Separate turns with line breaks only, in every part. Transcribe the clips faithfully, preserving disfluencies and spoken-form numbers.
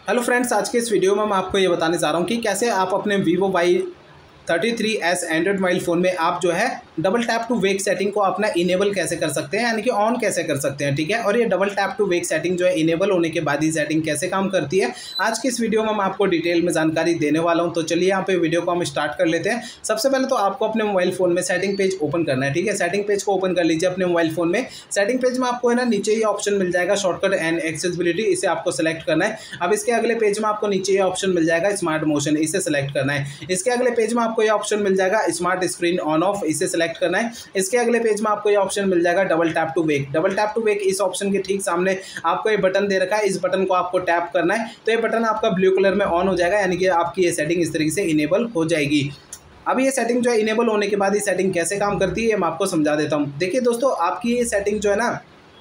Hello friends, आज के इस वीडियो में मैं आपको ये बताने जा रहा हूँ कि कैसे आप अपने Vivo Y thirty three S android mobile phone में आप जो है double tap to wake setting को अपना इनेबल कैसे कर सकते हैं, यानी कि ऑन कैसे कर सकते हैं। ठीक है, और ये double tap to wake setting जो है इनेबल होने के बाद ही सेटिंग कैसे काम करती है, आज की इस वीडियो में मैं आपको डिटेल में जानकारी देने वाला हूं। तो चलिए यहाँ पे वीडियो को हम स्टार्ट कर लेते हैं। सबसे पहले तो आपको अपने मोबाइल फ़ोन में सेटिंग पेज ओपन करना है। ठीक है, सेटिंग पेज को ओपन कर लीजिए अपने मोबाइल फ़ोन में। सेटिंग पेज में आपको है ना नीचे ये ऑप्शन मिल जाएगा शॉर्टकट एंड एक्सेसिबिलिटी, इसे आपको सेलेक्ट करना है। अब इसके अगले पेज में आपको नीचे ये ऑप्शन मिल जाएगा स्मार्ट मोशन, इसे सेलेक्ट करना है। इसके अगले पेज में आपको ये ऑप्शन मिल जाएगा स्मार्ट स्क्रीन ऑन ऑफ, इसे सेलेक्ट करना है। इसके अगले पेज में आपको ये ऑप्शन मिल जाएगा double tap to wake. Double tap to wake इस ऑप्शन के ठीक सामने आपको ये बटन दे रखा है, इस बटन को आपको टैप करना है तो ये बटन आपका ब्लू कलर में ऑन हो जाएगा, यानी कि आपकी ये सेटिंग इस तरीके से इनेबल हो जाएगी। अब ये सेटिंग जो है इनेबल होने के बाद ये सेटिंग कैसे काम करती है मैं आपको समझा देता हूँ। देखिए दोस्तों, आपकी ये सेटिंग जो है ना,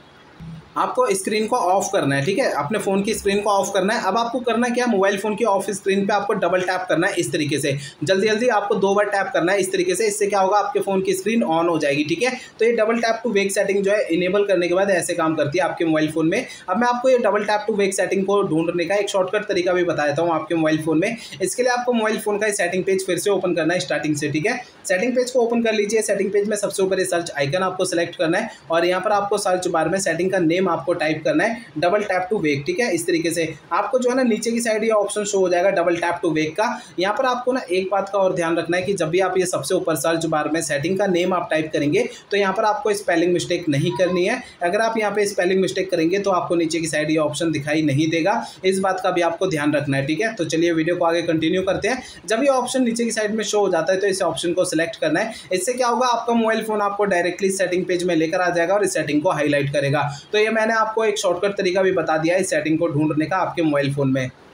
आपको स्क्रीन को ऑफ करना है। ठीक है, अपने फ़ोन की स्क्रीन को ऑफ करना है। अब आपको करना क्या, मोबाइल फ़ोन की ऑफ स्क्रीन पे आपको डबल टैप करना है इस तरीके से, जल्दी जल्दी आपको दो बार टैप करना है इस तरीके से। इससे क्या होगा, आपके फ़ोन की स्क्रीन ऑन हो जाएगी। ठीक है, तो ये double tap to wake setting जो है इनेबल करने के बाद ऐसे काम करती है आपके मोबाइल फ़ोन में। अब मैं आपको ये double tap to wake setting को ढूंढने का एक शॉर्टकट तरीका भी बता देता हूँ आपके मोबाइल फ़ोन में। इसके लिए आपको मोबाइल फ़ोन का सेटिंग पेज फिर से ओपन करना है स्टार्टिंग से। ठीक है, सेटिंग पेज को ओपन कर लीजिए। सेटिंग पेज में सबसे ऊपर ये सर्च आइकन आपको सेलेक्ट करना है और यहाँ पर आपको सर्च बार में सेटिंग का नेम आपको टाइप करना है डबल टैप टू वेक। ठीक है, इस तरीके से आपको जो है ना नीचे की साइड ये ऑप्शन शो हो जाएगा डबल टैप टू वेक का। यहाँ पर आपको ना एक बात का और ध्यान रखना है कि जब भी आप ये सबसे ऊपर सर्च बार में सेटिंग का नेम आप टाइप करेंगे तो यहाँ पर आपको स्पेलिंग मिस्टेक नहीं करनी है। अगर आप यहाँ पे स्पेलिंग मिस्टेक करेंगे तो आपको नीचे की साइड ये ऑप्शन दिखाई नहीं देगा, इस बात का भी आपको ध्यान रखना है। ठीक है, तो चलिए वीडियो को आगे कंटिन्यू करते हैं। जब ये ऑप्शन नीचे की साइड में शो हो जाता है तो इस ऑप्शन को सिलेक्ट करना है। इससे क्या होगा, आपका मोबाइल फोन आपको डायरेक्टली सेटिंग पेज में लेकर आ जाएगा और इस सेटिंग को हाईलाइट करेगा। तो ये मैंने आपको एक शॉर्टकट तरीका भी बता दिया है इस सेटिंग को ढूंढने का आपके मोबाइल फोन में।